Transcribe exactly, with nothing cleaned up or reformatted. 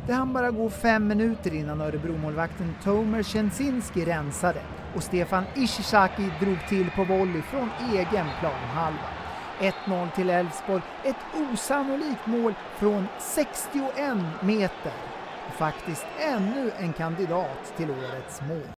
Det hann bara gå fem minuter innan Örebro-målvakten Tomer Czensinski rensade och Stefan Ishizaki drog till på volley från egen planhalva. ett noll till Elfsborg, ett osannolikt mål från sextioen meter och faktiskt ännu en kandidat till årets mål.